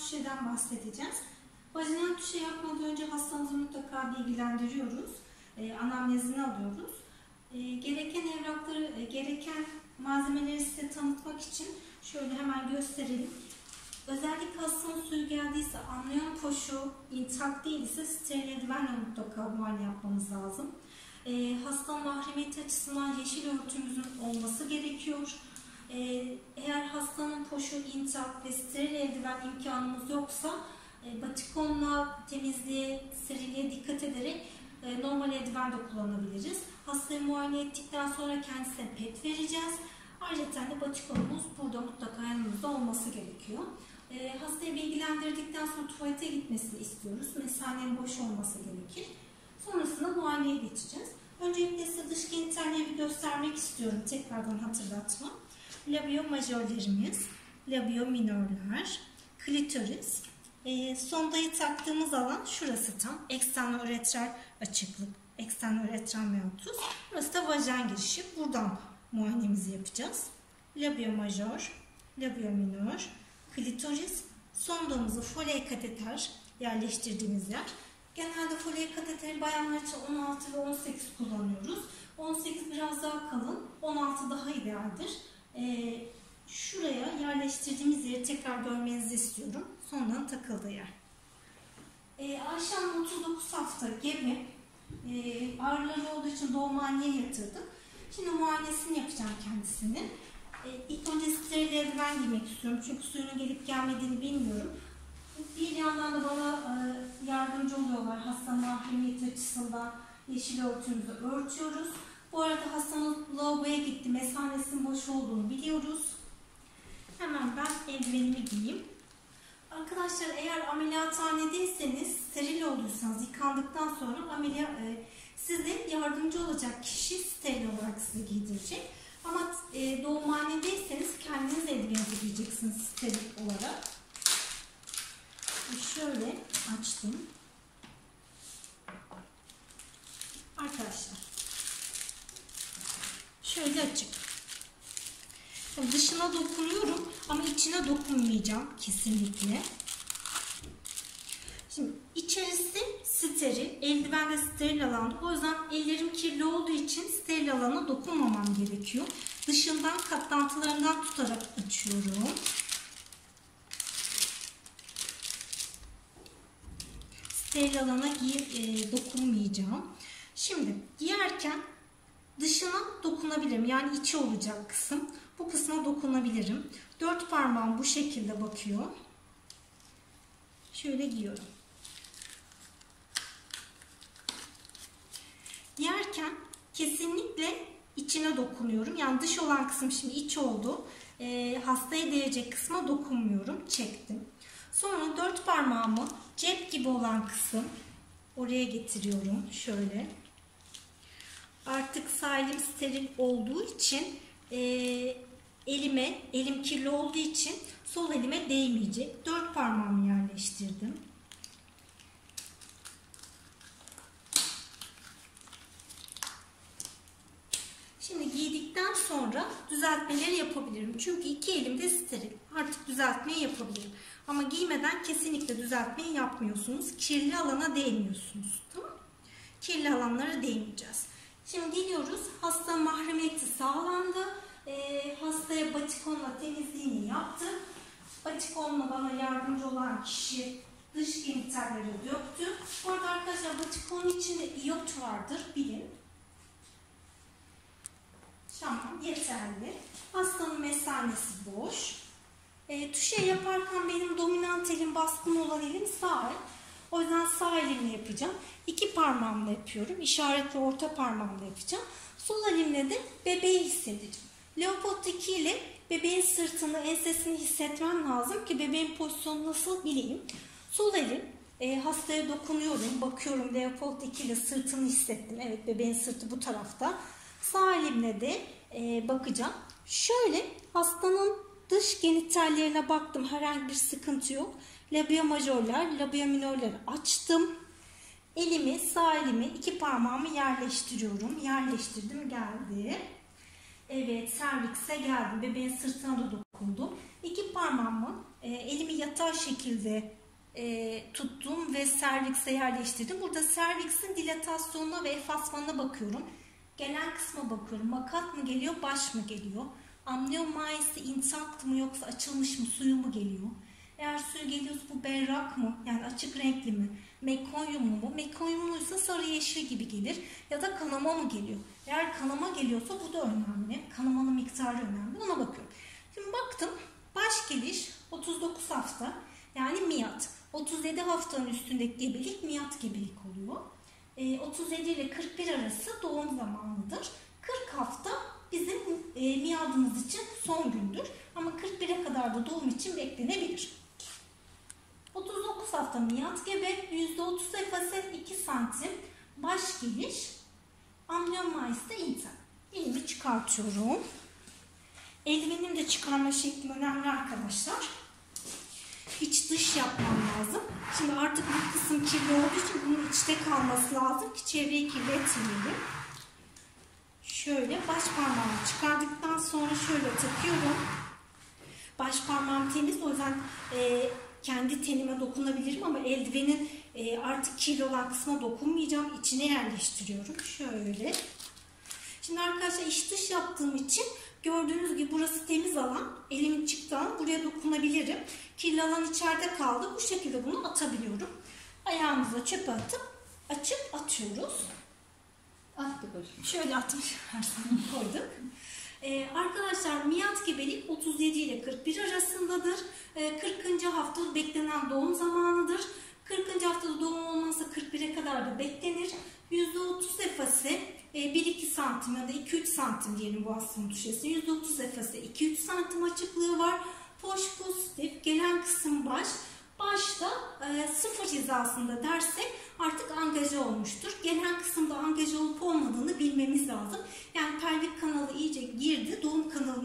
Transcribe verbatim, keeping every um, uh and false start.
tuşeden bahsedeceğiz. Vajinal tuşe yapmadan önce hastamızı mutlaka bilgilendiriyoruz. E, anamnezini alıyoruz. E, gereken evrakları, e, gereken malzemeleri size tanıtmak için şöyle hemen gösterelim. Özellikle hastanın suyu geldiyse, amniyon poşu intak değilse steril eldivenle mutlaka muayene yapmamız lazım. E, hastanın mahremiyeti açısından yeşil örtümüzün olması gerekiyor. E, eğer hastanın poşu intak ve steril eldiven imkanımız yoksa e, batikonla temizliğe, sterilliğe dikkat ederek e, normal eldiven de kullanabiliriz. Hastayı muayene ettikten sonra kendisine pet vereceğiz. Ayrıca de batikonumuz burada mutlaka yanımızda olması gerekiyor. E, hastayı bilgilendirdikten sonra tuvalete gitmesini istiyoruz. Mesanenin boş olması gerekir. Sonrasında muayeneye geçeceğiz. Öncelikle size dış genitalleri bir göstermek istiyorum. Tekrardan hatırlatma. Labio majörlerimiz, labio minörler, klitoris. E, sondayı taktığımız alan şurası tam. Eksterno-üretral açıklık, eksterno-üretral meatus. Burası da vajin girişi. Buradan muayenemizi yapacağız. Labio majör, labio minör, klitoris. Sondamızı foley kateter yerleştirdiğimiz yer. Genelde foley kateteri bayanlar için on altı ve on sekiz kullanıyoruz. on sekiz biraz daha kalın, on altı daha idealdir. Ee, şuraya yerleştirdiğimiz yeri tekrar görmenizi istiyorum. Sondan takıldığı yer. Ee, Ayşem otuz dokuz hafta gebe. Ee, ağrıları olduğu için doğumhaneye yatırdık. Şimdi muayenesini yapacağım kendisinin. Ee, ilk önce steril eldiven giymek istiyorum. Çünkü suyunun gelip gelmediğini bilmiyorum. Bir yandan da bana e, yardımcı oluyorlar hastanın mahremiyeti açısından. Yeşil örtümüzü örtüyoruz. Bu arada hastanın lavaboya gitti. Mesanesinin boş olduğunu biliyoruz. Hemen ben eldivenimi giyeyim. Arkadaşlar eğer ameliyathanedeyseniz, steril olduysanız, yıkandıktan sonra ameliyat, e, size yardımcı olacak kişi steril olarak size giydirecek. Ama e, doğumhanedeyseniz kendiniz eldiveninizi giyeceksiniz steril olarak. Şöyle açtım. Arkadaşlar. Şöyle açık. Şimdi dışına dokunuyorum ama içine dokunmayacağım kesinlikle. Şimdi içerisi steril, eldiven de steril alanda. O yüzden ellerim kirli olduğu için steril alana dokunmamam gerekiyor. Dışından katlantılarından tutarak açıyorum. Steril alana giyip e, dokunmayacağım. Şimdi giyerken dışına dokunabilirim. Yani içi olacak kısım. Bu kısma dokunabilirim. Dört parmağım bu şekilde bakıyor. Şöyle giyiyorum. Giyerken kesinlikle içine dokunuyorum. Yani dış olan kısım şimdi iç oldu. E, hastaya değecek kısma dokunmuyorum. Çektim. Sonra dört parmağımı cep gibi olan kısım oraya getiriyorum. Şöyle. Artık sağ elim steril olduğu için e, elime, elim kirli olduğu için sol elime değmeyecek. Dört parmağımı yerleştirdim. Şimdi giydikten sonra düzeltmeleri yapabilirim. Çünkü iki elim de steril. Artık düzeltmeyi yapabilirim. Ama giymeden kesinlikle düzeltmeyi yapmıyorsunuz. Kirli alana değmiyorsunuz. Tamam? Kirli alanlara değmeyeceğiz. Şimdi geliyoruz. Hasta mahremiyeti sağlandı. E, hastaya batikonla temizliğini yaptı. Batikonla bana yardımcı olan kişi dış genitalleri döktü. Bu arada arkadaşlar batikonun içinde iyot vardır. Bilin. Tamam, yeterli. Hastanın mesanesi boş. E, tuşe yaparken benim dominant elim, baskın olan elim sağ el. O yüzden sağ elimle yapacağım. İki parmağımla yapıyorum. İşaretli orta parmağımla yapacağım. Sol elimle de bebeği hissedeceğim. Leopold iki ile bebeğin sırtını, ensesini hissetmem lazım ki bebeğin pozisyonu nasıl bileyim. Sol elim e, hastaya dokunuyorum. Bakıyorum Leopold iki ile sırtını hissettim. Evet, bebeğin sırtı bu tarafta. Sağ elimle de e, bakacağım. Şöyle hastanın dış genitallerine baktım. Herhangi bir sıkıntı yok. Labio majörler, labio minörleri açtım. Elimi, sağ elimi, iki parmağımı yerleştiriyorum. Yerleştirdim, geldi. Evet, servikse geldim. Bebeğin sırtına da dokundum. İki parmağımı e, elimi yatay yatay şekilde e, tuttum ve servikse yerleştirdim. Burada serviksin dilatasyonuna ve efasmanına bakıyorum. Gelen kısma bakıyorum. Makat mı geliyor, baş mı geliyor? Amniyomayisi intakt mı yoksa açılmış mı, suyu mu geliyor? Eğer suyu geliyorsa bu berrak mı? Yani açık renkli mi? Mekonyumlu mu? Mekonyumluysa sarı yeşil gibi gelir. Ya da kanama mı geliyor? Eğer kanama geliyorsa bu da önemli. Kanamanın miktarı önemli. Ona bakıyorum. Şimdi baktım. Baş geliş otuz dokuz hafta. Yani miyat. otuz yedi haftanın üstündeki gebelik miyat gebelik oluyor. E, otuz yedi ile kırk bir arası doğum zamanıdır. kırk hafta bizim e, miyadımız için son gündür. Ama kırk bire kadar da doğum için beklenebilir. otuz dokuz hafta miyat gebe, yüzde otuz efase iki santim baş geliş, amniyomayisi de intak. Elimi çıkartıyorum. Eldivenimi de çıkarma şeklim önemli arkadaşlar. İç dış yapmam lazım. Şimdi artık bu kısım kirli olduğu için bunun içte kalması lazım ki çevreyi kirletmeyelim. Şöyle baş parmağımı çıkardıktan sonra şöyle takıyorum. Baş parmağım temiz, o yüzden e, kendi tenime dokunabilirim ama eldivenin e, artık kirli olan kısmına dokunmayacağım. İçine yerleştiriyorum. Şöyle. Şimdi arkadaşlar iç dış yaptığım için gördüğünüz gibi burası temiz alan. Elimin çıktığı alan, buraya dokunabilirim. Kirli alan içeride kaldı. Bu şekilde bunu atabiliyorum. Ayağımıza çöpe atıp açıp atıyoruz. Attık hocam. Şöyle atmış koyduk. Ee, arkadaşlar miyat gebelik otuz yedi ile kırk bir arasındadır. Ee, kırkıncı hafta beklenen doğum zamanıdır. kırkıncı haftada doğum olmazsa kırk bire kadar da beklenir. yüzde otuz efase e, bir iki santim ya da iki üç santim diyelim bu hastanın düşesi. yüzde otuz efase iki üç santim açıklığı var. Poş pozitif, gelen kısım baş. Başta e, sıfır hizasında dersek artık angaja olmuştur. Gelen kısımda angaja olup olmadığını bilmemiz lazım. Yani pelvik kanalı iyice girdi, doğum kanalı